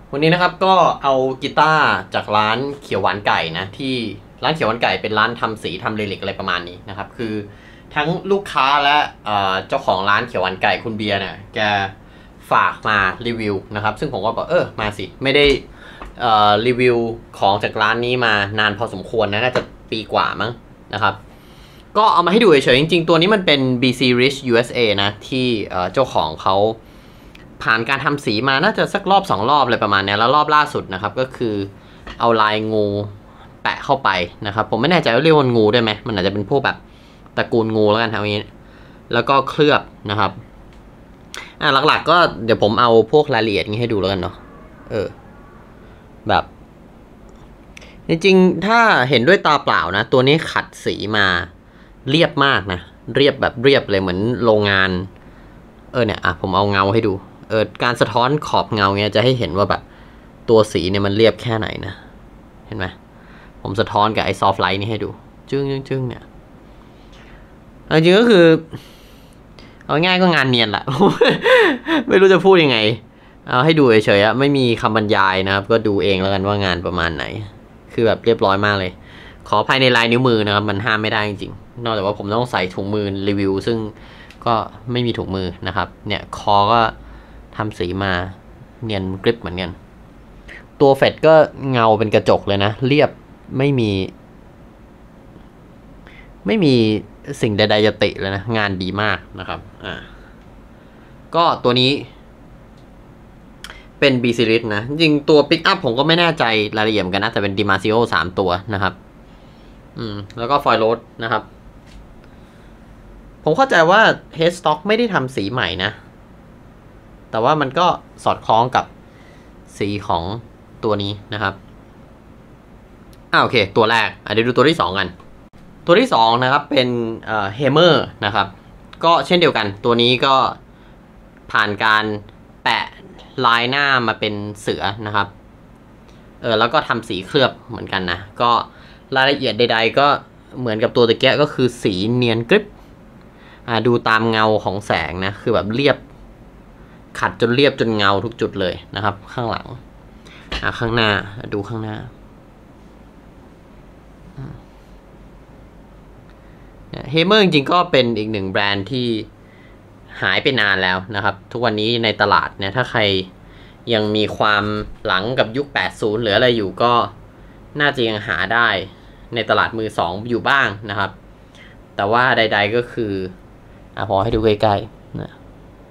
วันนี้นะครับก็เอากีตาร์จากร้านเขียวหวานไก่นะที่ร้านเขียวหวานไก่เป็นร้านทำสีทำเรลิกอะไรประมาณนี้นะครับคือทั้งลูกค้าและเจ้าของร้านเขียวหวานไก่คุณเบียร์เนี่ยแกฝากมารีวิวนะครับซึ่งผมก็บอกมาสิไม่ได้รีวิวของจากร้านนี้มานานพอสมควรนะน่าจะปีกว่ามั้งนะครับก็เอามาให้ดูเฉยๆจริงๆตัวนี้มันเป็น BC Rich USA นะที่เจ้าของเขาผ่านการทำสีมาน่าจะสักรอบ2รอบเลยประมาณนี้แล้วรอบล่าสุดนะครับก็คือเอาลายงูแปะเข้าไปนะครับผมไม่แน่ใจว่าเรียกว่างูได้ไหมมันอาจจะเป็นพวกแบบตระกูลงูแล้วกันทำอย่างนี้แล้วก็เคลือบนะครับหลักๆก็เดี๋ยวผมเอาพวกรายละเอียดนี้ให้ดูแล้วกันเนาะแบบจริงๆถ้าเห็นด้วยตาเปล่านะตัวนี้ขัดสีมาเรียบมากนะเรียบแบบเรียบเลยเหมือนโรงงานเนี่ยผมเอาเงาให้ดูการสะท้อนขอบเงาเนี้ยจะให้เห็นว่าแบบตัวสีเนี่ยมันเรียบแค่ไหนนะเห็นไหมผมสะท้อนกับไอ้ซอฟต์ไลท์นี่ให้ดูจึ้งเนี่ยจริงก็คือเอาง่ายก็งานเนียนแหละ ไม่รู้จะพูดยังไงเอาให้ดูเฉยๆไม่มีคำบรรยายนะครับก็ดูเองแล้วกันว่างานประมาณไหนคือแบบเรียบร้อยมากเลยขอภายในลายนิ้วมือนะครับมันห้ามไม่ได้จริงๆนอกจากว่าผมต้องใส่ถุงมือรีวิวซึ่งก็ไม่มีถุงมือนะครับเนี่ยคอก็ทำสีมาเนียนกริปเหมือนกันตัวเฟดก็เงาเป็นกระจกเลยนะเรียบไม่มีสิ่งใดๆจะติเลยนะงานดีมากนะครับก็ตัวนี้เป็น B Series นะจริงตัว Pick Up ผมก็ไม่แน่ใจรายละเอียดกันนะแต่เป็น Dimasio 3 ตัวนะครับแล้วก็ Foil Road นะครับผมเข้าใจว่า Headstock ไม่ได้ทำสีใหม่นะแต่ว่ามันก็สอดคล้องกับสีของตัวนี้นะครับโอเคตัวแรกเดี๋ยวดูตัวที่2กันตัวที่2นะครับเป็นHammer นะครับก็เช่นเดียวกันตัวนี้ก็ผ่านการแปะลายหน้ามาเป็นเสือนะครับแล้วก็ทำสีเคลือบเหมือนกันนะก็รายละเอียดใดๆก็เหมือนกับตัวตะเกียก็คือสีเนียนกริปดูตามเงาของแสงนะคือแบบเรียบขัดจนเรียบจนเงาทุกจุดเลยนะครับข้างหลังข้างหน้าดูข้างหน้าเฮเมอร์จริงๆก็เป็นอีกหนึ่งแบรนด์ที่หายไปนานแล้วนะครับทุกวันนี้ในตลาดเนี่ยถ้าใครยังมีความหลังกับยุค80หรืออะไรอยู่ก็น่าจะยังหาได้ในตลาดมือ2อยู่บ้างนะครับแต่ว่าใดๆก็คือพอให้ดูใกล้ๆนะ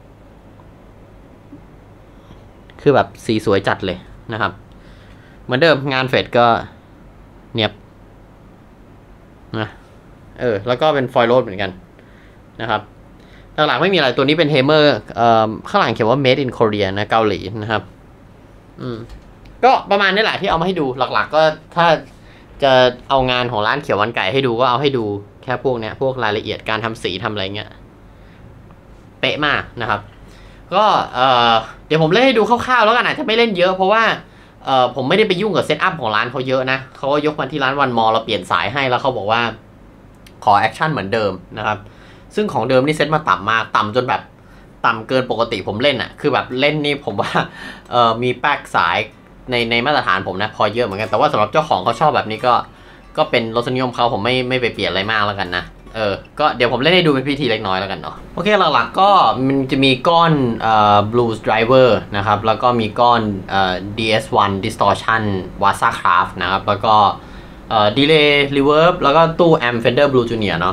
คือแบบสีสวยจัดเลยนะครับเหมือนเดิมงานเฟดก็เนียบนะแล้วก็เป็นฟอยล์โรดเหมือนกันนะครับหลักๆไม่มีอะไรตัวนี้เป็นเฮเมอร์ข้างหลังเขียนว่า made in Korea นะเกาหลีนะครับก็ประมาณนี้แหละที่เอามาให้ดูหลักๆก็ถ้าจะเอางานของร้านเขียวหวานไก่ให้ดูก็เอาให้ดูแค่พวกเนี้ยพวกรายละเอียดการทำสีทำอะไรเงี้ยเป๊ะมากนะครับก็เดี๋ยวผมเล่นให้ดูคร่าวๆแล้วกันอาจจะไม่เล่นเยอะเพราะว่าผมไม่ได้ไปยุ่งกับเซตอัพของร้านเขาเยอะนะเขาก็ยกมาที่ร้านวันมอเราเปลี่ยนสายให้แล้วเขาบอกว่าขอแอคชั่นเหมือนเดิมนะครับซึ่งของเดิมนี่เซตมาต่ำมากต่ำจนแบบต่ำเกินปกติผมเล่นคือแบบเล่นนี่ผมว่ามีแป๊กสายในมาตรฐานผมนะพอเยอะเหมือนกันแต่ว่าสำหรับเจ้าของเขาชอบแบบนี้ก็เป็นรสนิยมเขาผมไม่ไปเปลี่ยนอะไรมากแล้วกันนะก็เดี๋ยวผมเล่นให้ดูเป็นพิธีเล็กน้อยแล้วกันเนาะโอเคหลักๆก็มันจะมีก้อน Blues Driver นะครับแล้วก็มีก้อน DS1 Distortion Wasa Craft นะครับแล้วก็Delay Reverb แล้วก็ตู้ Amp Fender Blue Junior เนาะ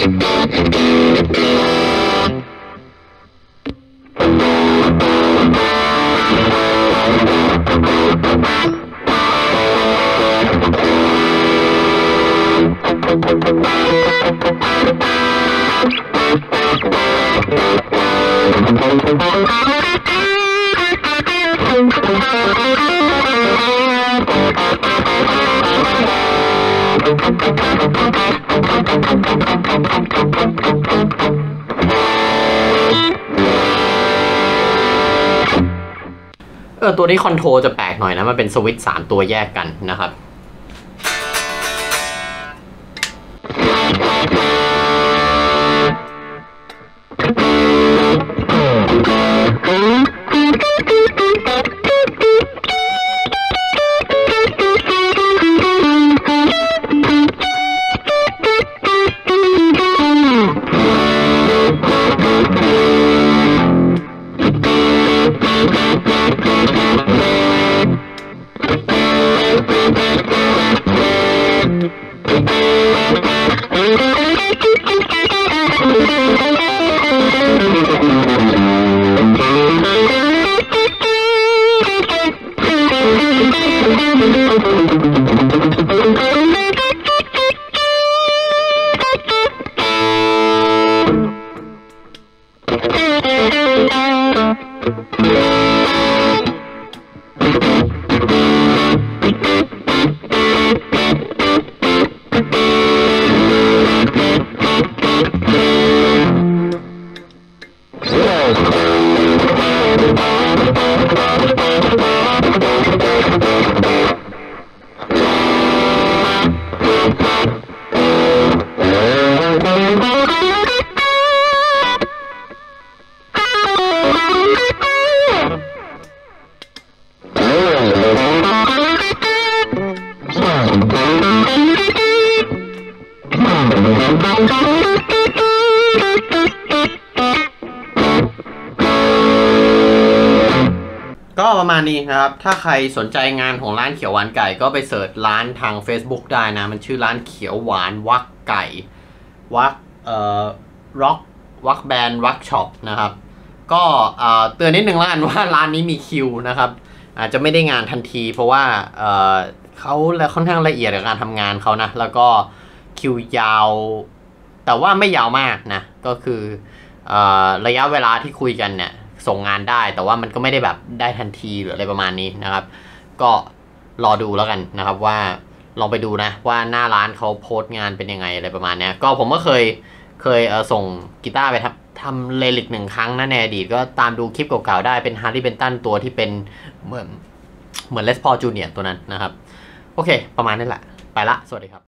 ตัวนี้คอนโทรลจะแปลกหน่อยนะมันเป็นสวิตช์3ตัวแยกกันนะครับก็ประมาณนี้นะครับถ้าใครสนใจงานของร้านเขียวหวานไก่ก็ไปเสิร์ชร้านทาง Facebook ได้นะมันชื่อร้านเขียวหวานวักไก่วักร็อกวักแบนด์วักช็อปนะครับก็เตือนนิดนึงแล้วกันว่าร้านนี้มีคิวนะครับอาจจะไม่ได้งานทันทีเพราะว่าเขาค่อนข้างละเอียดในการทำงานเขานะแล้วก็คิวยาวแต่ว่าไม่ยาวมากนะก็คือระยะเวลาที่คุยกันเนี่ยส่งงานได้แต่ว่ามันก็ไม่ได้แบบได้ทันทีหรืออะไรประมาณนี้นะครับก็รอดูแล้วกันนะครับว่าลองไปดูนะว่าหน้าร้านเขาโพสต์งานเป็นยังไงอะไรประมาณนี้ก็ผมก็เคยส่งกีตาร์ไปทำเลลิก1 ครั้งนะในอดีตก็ตามดูคลิปเก่าๆได้เป็น Harley Benton ตัวที่เป็นเหมือนLes Paul Junior ตัวนั้นนะครับโอเคประมาณนี้แหละไปละสวัสดีครับ